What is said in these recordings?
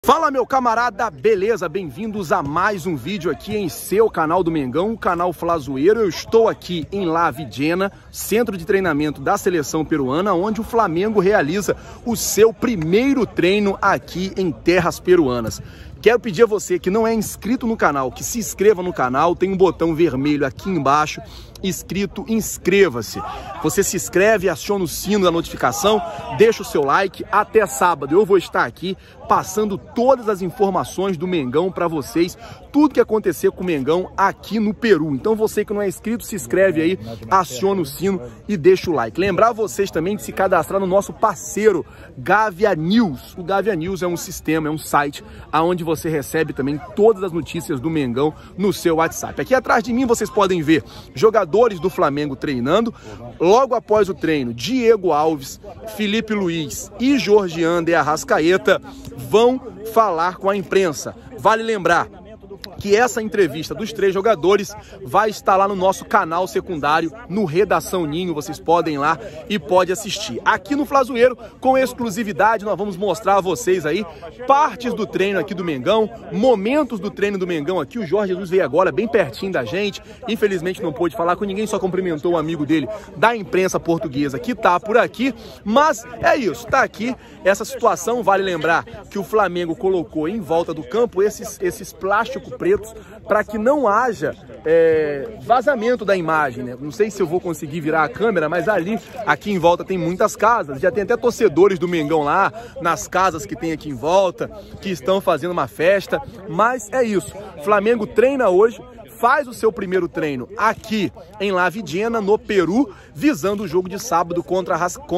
Fala, meu camarada, beleza? Bem-vindos a mais um vídeo aqui em seu canal do Mengão, o canal Flazoeiro. Eu estou aqui em La Vidiena, centro de treinamento da seleção peruana, onde o Flamengo realiza o seu primeiro treino aqui em terras peruanas. Quero pedir a você que não é inscrito no canal, que se inscreva no canal, tem um botão vermelho aqui embaixo, escrito inscreva-se. Você se inscreve, aciona o sino da notificação, deixa o seu like. Até sábado eu vou estar aqui passando todas as informações do Mengão para vocês, tudo que acontecer com o Mengão aqui no Peru. Então você que não é inscrito, se inscreve aí, aciona o sino e deixa o like. Lembrar vocês também de se cadastrar no nosso parceiro Gavia News. O Gavia News é um sistema, é um site onde você recebe também todas as notícias do Mengão no seu WhatsApp. Aqui atrás de mim vocês podem ver jogadores do Flamengo treinando. Logo após o treino, Diego Alves, Felipe Luiz e Georgian de Arrascaeta vão falar com a imprensa. Vale lembrar que essa entrevista dos três jogadores vai estar lá no nosso canal secundário, no Redação Ninho. Vocês podem ir lá e podem assistir. Aqui no Flazoeiro, com exclusividade, nós vamos mostrar a vocês aí partes do treino aqui do Mengão, momentos do treino do Mengão aqui. O Jorge Jesus veio agora bem pertinho da gente, infelizmente não pôde falar com ninguém, só cumprimentou um amigo dele da imprensa portuguesa que tá por aqui, mas é isso, tá aqui essa situação. Vale lembrar que o Flamengo colocou em volta do campo esses plásticos pretos para que não haja vazamento da imagem, né? Não sei se eu vou conseguir virar a câmera, mas aqui em volta tem muitas casas, já tem até torcedores do Mengão lá nas casas que tem aqui em volta, que estão fazendo uma festa. Mas é isso, Flamengo treina hoje, faz o seu primeiro treino aqui em La Vidiena, no Peru, visando o jogo de sábado contra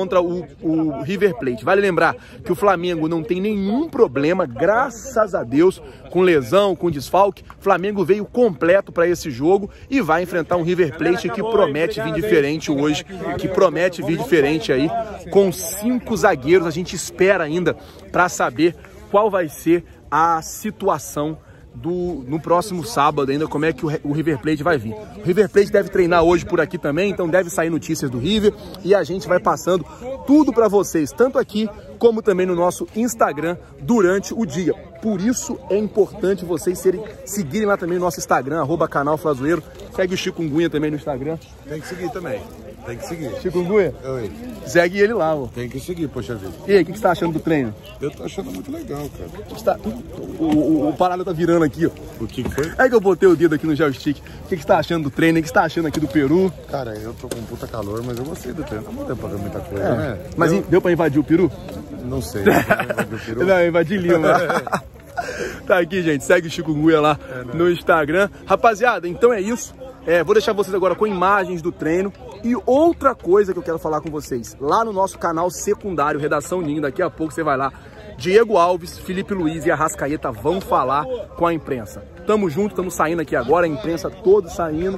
o River Plate. Vale lembrar que o Flamengo não tem nenhum problema, graças a Deus, com lesão, com desfalque. O Flamengo veio completo para esse jogo e vai enfrentar um River Plate que promete vir diferente hoje, que promete vir diferente aí, com 5 zagueiros. A gente espera ainda para saber qual vai ser a situação no próximo sábado ainda, como é que o River Plate vai vir. O River Plate deve treinar hoje por aqui também, então deve sair notícias do River e a gente vai passando tudo para vocês, tanto aqui como também no nosso Instagram durante o dia. Por isso é importante vocês seguirem lá também o nosso Instagram, @canal Flazoeiro. Segue o Chikungunya também no Instagram. Tem que seguir também. Tem que seguir. Chikungunya? Oi. Segue ele lá, ó. Tem que seguir, poxa vida. E aí, o que você tá achando do treino? Eu tô achando muito legal, cara. O parado tá virando aqui, ó. O que foi? É que eu botei o dedo aqui no joystick. O que você tá achando do treino? O que você tá achando aqui do Peru? Cara, eu tô com puta calor, mas eu gostei do treino. Não deu pra ver muita coisa, né? Mas deu pra invadir o Peru? Não sei. Invadir o Peru? Não, invadir Lima. Tá aqui, gente. Segue o Chikungunya lá no Instagram. Rapaziada, então é isso. Vou deixar vocês agora com imagens do treino. E outra coisa que eu quero falar com vocês, lá no nosso canal secundário, Redação Ninho, daqui a pouco você vai lá, Diego Alves, Felipe Luiz e Arrascaeta vão falar com a imprensa. Tamo junto, estamos saindo aqui agora, a imprensa toda saindo,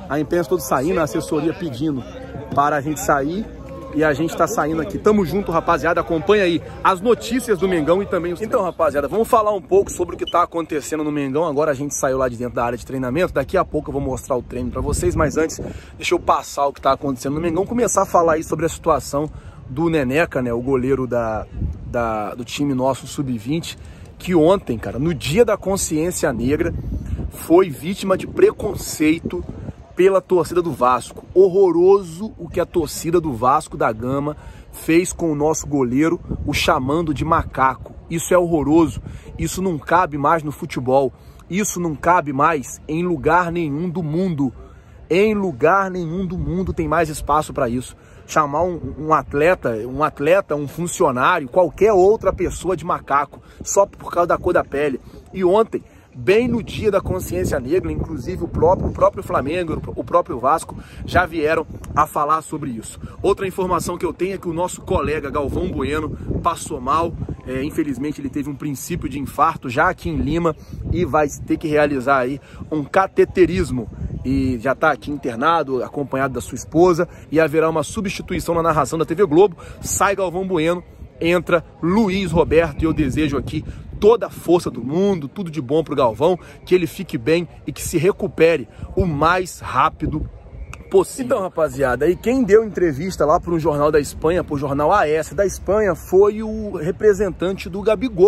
a assessoria pedindo para a gente sair. E a gente tá saindo aqui. Tamo junto, rapaziada. Acompanha aí as notícias do Mengão e também os... Então, rapaziada, vamos falar um pouco sobre o que tá acontecendo no Mengão. Agora a gente saiu lá de dentro da área de treinamento. Daqui a pouco eu vou mostrar o treino pra vocês. Mas antes, deixa eu passar o que tá acontecendo no Mengão. Começar a falar aí sobre a situação do Neneca, né? O goleiro do time nosso Sub-20. Que ontem, cara, no dia da consciência negra, foi vítima de preconceito pela torcida do Vasco. Horroroso o que a torcida do Vasco da Gama fez com o nosso goleiro, o chamando de macaco. Isso é horroroso, isso não cabe mais no futebol, isso não cabe mais em lugar nenhum do mundo. Em lugar nenhum do mundo tem mais espaço para isso. Chamar um atleta, um funcionário, qualquer outra pessoa de macaco, só por causa da cor da pele. E ontem, bem no dia da consciência negra, inclusive o próprio Flamengo, o próprio Vasco já vieram a falar sobre isso. Outra informação que eu tenho é que o nosso colega Galvão Bueno passou mal. Infelizmente ele teve um princípio de infarto já aqui em Lima e vai ter que realizar aí um cateterismo. E já está aqui internado, acompanhado da sua esposa, e haverá uma substituição na narração da TV Globo. Sai Galvão Bueno, entra Luiz Roberto, e eu desejo aqui toda a força do mundo, tudo de bom pro Galvão, que ele fique bem e que se recupere o mais rápido possível. Então, rapaziada, e quem deu entrevista lá para um jornal da Espanha, pro jornal AS da Espanha, foi o representante do Gabigol,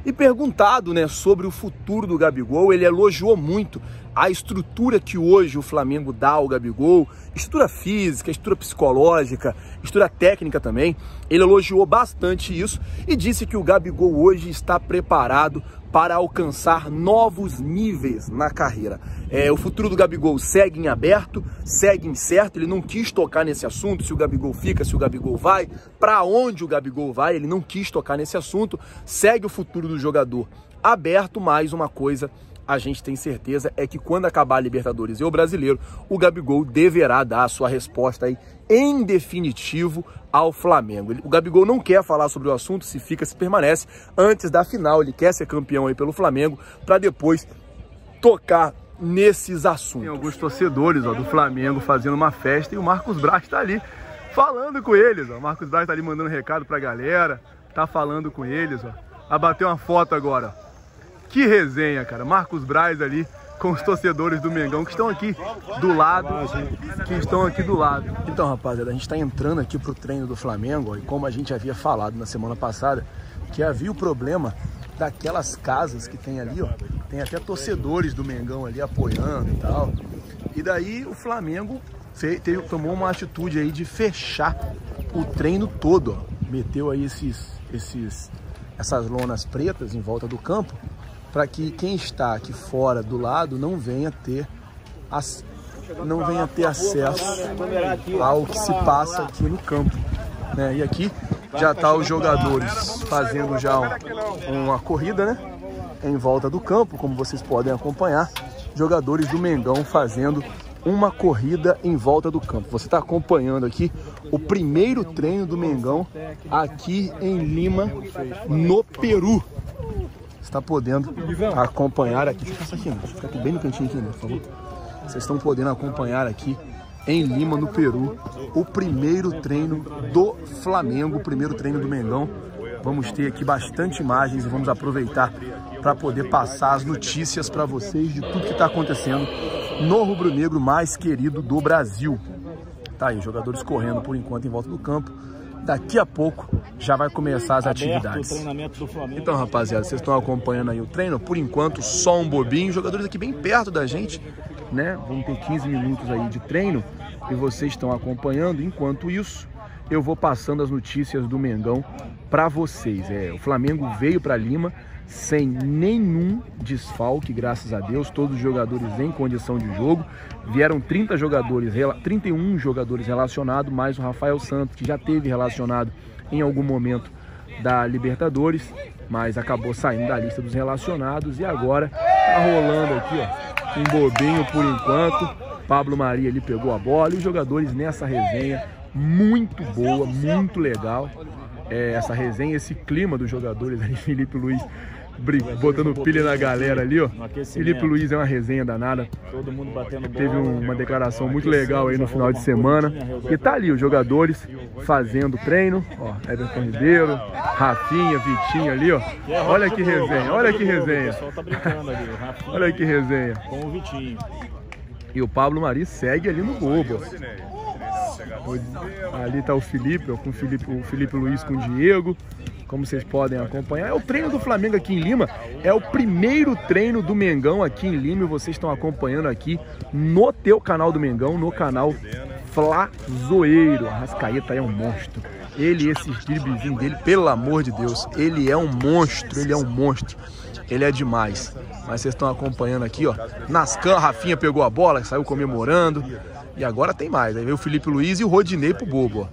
E perguntado, né, sobre o futuro do Gabigol, ele elogiou muito a estrutura que hoje o Flamengo dá ao Gabigol, estrutura física, estrutura psicológica, estrutura técnica também. Ele elogiou bastante isso e disse que o Gabigol hoje está preparado para alcançar novos níveis na carreira. O futuro do Gabigol segue em aberto, segue incerto, ele não quis tocar nesse assunto, se o Gabigol fica, se o Gabigol vai, para onde o Gabigol vai, ele não quis tocar nesse assunto, segue o futuro do jogador aberto, mas uma coisa a gente tem certeza é que quando acabar a Libertadores e o Brasileiro, o Gabigol deverá dar a sua resposta aí em definitivo ao Flamengo. O Gabigol não quer falar sobre o assunto, se fica, se permanece, antes da final. Ele quer ser campeão aí pelo Flamengo para depois tocar nesses assuntos. Tem alguns torcedores do Flamengo fazendo uma festa e o Marcos Braz está ali falando com eles. O Marcos Braz está ali mandando recado para a galera, tá falando com eles. Vai bater uma foto agora. Que resenha, cara. Marcos Braz ali com os torcedores do Mengão que estão aqui do lado. Então, rapaziada, a gente está entrando aqui pro treino do Flamengo, e como a gente havia falado na semana passada, que havia o problema daquelas casas que tem ali, tem até torcedores do Mengão ali apoiando e tal. E daí o Flamengo tomou uma atitude aí de fechar o treino todo, Meteu aí essas lonas pretas em volta do campo, para que quem está aqui fora do lado não venha ter acesso ao que se passa aqui no campo, né? E aqui já tá os jogadores fazendo já uma corrida, né, em volta do campo, como vocês podem acompanhar, jogadores do Mengão fazendo uma corrida em volta do campo. Você está acompanhando aqui o primeiro treino do Mengão aqui em Lima, no Peru. Está podendo acompanhar aqui. Deixa eu ficar aqui bem no cantinho aqui, né, por favor. Vocês estão podendo acompanhar aqui em Lima, no Peru, o primeiro treino do Flamengo, o primeiro treino do Mengão. Vamos ter aqui bastante imagens e vamos aproveitar para poder passar as notícias para vocês de tudo que está acontecendo no rubro-negro mais querido do Brasil. Tá aí, jogadores correndo por enquanto em volta do campo. Daqui a pouco já vai começar as atividades. Então, rapaziada, vocês estão acompanhando aí o treino. Por enquanto, só um bobinho. Jogadores aqui bem perto da gente, né? Vamos ter 15 minutos aí de treino e vocês estão acompanhando. Enquanto isso, eu vou passando as notícias do Mengão para vocês. O Flamengo veio para Lima sem nenhum desfalque, graças a Deus, todos os jogadores em condição de jogo. Vieram 31 jogadores relacionados, mais o Rafael Santos, que já teve relacionado em algum momento da Libertadores, mas acabou saindo da lista dos relacionados. E agora tá rolando aqui, um bobinho por enquanto. Pablo Maria ali pegou a bola e os jogadores nessa resenha muito boa, muito legal. Essa resenha, esse clima dos jogadores ali, Felipe Luiz botando pilha na galera ali, Felipe Luiz é uma resenha danada. Todo mundo batendo bola. Teve uma declaração muito legal aí no final de semana. E tá ali os jogadores fazendo treino, Everton Ribeiro, Rafinha, Vitinho ali, Olha que resenha, olha que resenha. O pessoal tá brincando ali, o Rafinha. Olha que resenha. Com o Vitinho. E o Pablo Mari segue ali no bobo. Ali tá o Felipe, com o Felipe Luiz com o Diego. Como vocês podem acompanhar, é o treino do Flamengo aqui em Lima, é o primeiro treino do Mengão aqui em Lima e vocês estão acompanhando aqui no teu canal do Mengão, no canal Flazoeiro. Arrascaeta é um monstro. Esse driblezinho dele, pelo amor de Deus, ele é um monstro, ele é demais. Mas vocês estão acompanhando aqui, Nascan, Rafinha pegou a bola, saiu comemorando. E agora tem mais, aí veio o Felipe Luiz e o Rodinei pro bobo,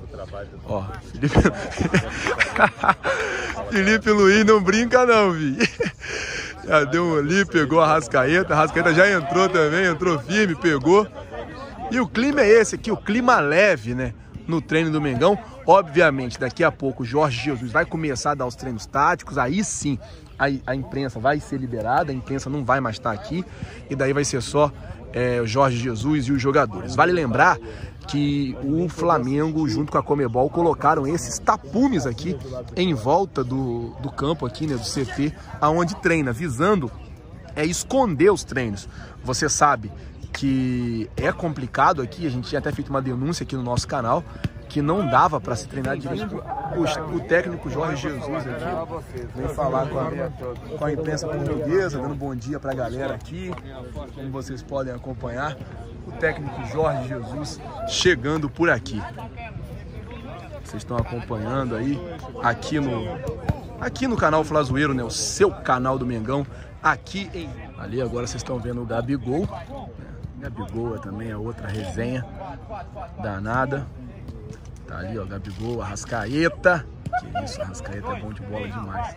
Felipe Luiz não brinca não, vi. Já deu ali, pegou a Arrascaeta já entrou também, entrou firme, pegou. E o clima é esse aqui, o clima leve, né, no treino do Mengão. Obviamente, daqui a pouco o Jorge Jesus vai começar a dar os treinos táticos, aí sim a imprensa vai ser liberada, a imprensa não vai mais estar aqui, e daí vai ser só o Jorge Jesus e os jogadores. Vale lembrar que o Flamengo, junto com a Comebol, colocaram esses tapumes aqui em volta do campo aqui, né, do CT, aonde treina, visando esconder os treinos. Você sabe que é complicado aqui, a gente tinha até feito uma denúncia aqui no nosso canal, aqui não dava para se treinar direito. O técnico Jorge Jesus aqui vem falar com a imprensa portuguesa, dando bom dia para a galera aqui, como vocês podem acompanhar. O técnico Jorge Jesus chegando por aqui. Vocês estão acompanhando aí aqui no canal Flazoeiro, né? O seu canal do Mengão. Ali agora vocês estão vendo o Gabigol. Gabigol também é outra resenha danada. Tá ali, ó, Gabigol, Arrascaeta. Que isso, Arrascaeta é bom de bola demais.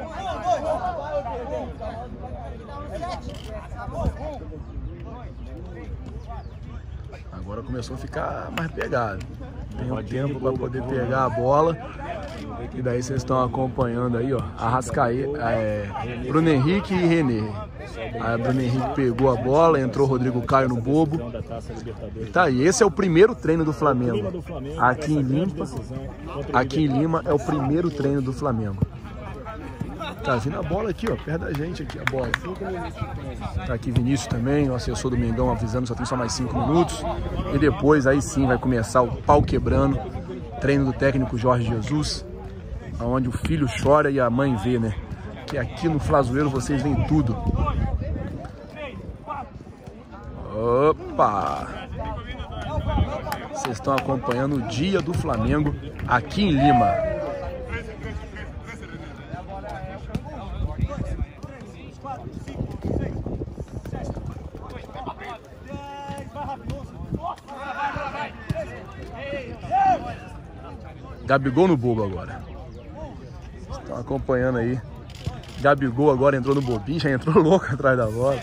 Agora começou a ficar mais pegado. Tem um tempo para poder pegar a bola. E daí vocês estão acompanhando aí, ó, Arrascaeta, Bruno Henrique e René. Aí Bruno Henrique pegou a bola, entrou Rodrigo Caio no bobo. E tá aí, esse é o primeiro treino do Flamengo. Aqui em Lima é o primeiro treino do Flamengo. Tá vindo a bola aqui, ó, perto da gente aqui a bola. Tá aqui Vinícius também, o assessor do Mengão avisando, só tem só mais 5 minutos. E depois aí sim vai começar o pau quebrando. Treino do técnico Jorge Jesus, onde o filho chora e a mãe vê, né? Que aqui no Flazoeiro vocês veem tudo. Opa! Vocês estão acompanhando o dia do Flamengo aqui em Lima. Gabigol no bobo agora. Estão acompanhando aí. Gabigol agora entrou no bobinho, já entrou louco atrás da bola.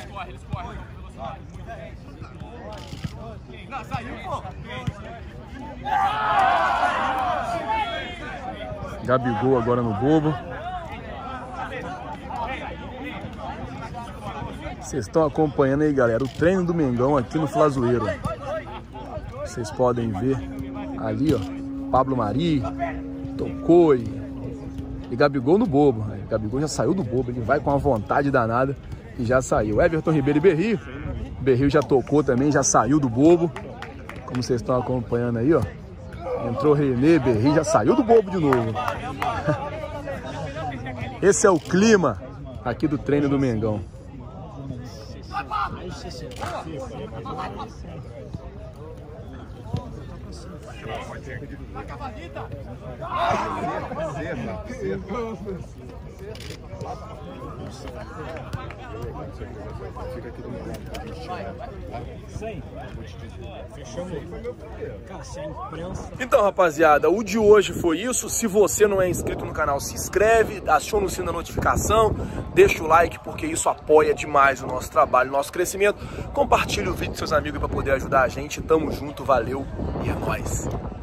Gabigol agora no bobo. Vocês estão acompanhando aí, galera, o treino do Mengão aqui no Flazoeiro. Vocês podem ver ali, ó. Pablo Mari, tocou e Gabigol no bobo. Gabigol já saiu do bobo, ele vai com uma vontade danada e já saiu. Everton Ribeiro e Berrio. Berrio já tocou também, já saiu do bobo. Como vocês estão acompanhando aí, ó. Entrou René, Berrio, já saiu do bobo de novo. Esse é o clima aqui do treino do Mengão. Então, rapaziada, o de hoje foi isso. Se você não é inscrito no canal, se inscreve, aciona o sino da notificação, deixa o like, porque isso apoia demais o nosso trabalho, o nosso crescimento. Compartilhe o vídeo com seus amigos para poder ajudar a gente. Tamo junto, valeu e é nóis.